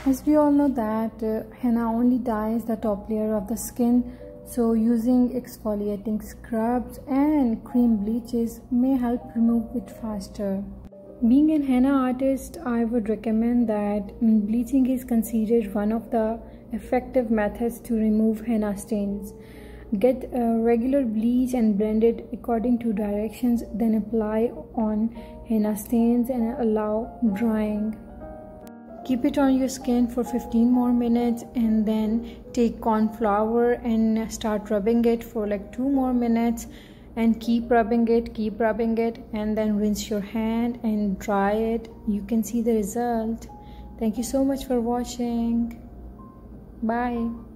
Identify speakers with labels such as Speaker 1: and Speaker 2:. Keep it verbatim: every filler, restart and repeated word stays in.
Speaker 1: As we all know that uh, henna only dyes the top layer of the skin, so using exfoliating scrubs and cream bleaches may help remove it faster. Being an henna artist, I would recommend that bleaching is considered one of the effective methods to remove henna stains. Get a regular bleach and blend it according to directions, then apply on henna stains and allow drying. Keep it on your skin for fifteen more minutes and then take corn flour and start rubbing it for like two more minutes and keep rubbing it, keep rubbing it and then rinse your hand and dry it. You can see the result. Thank you so much for watching. Bye.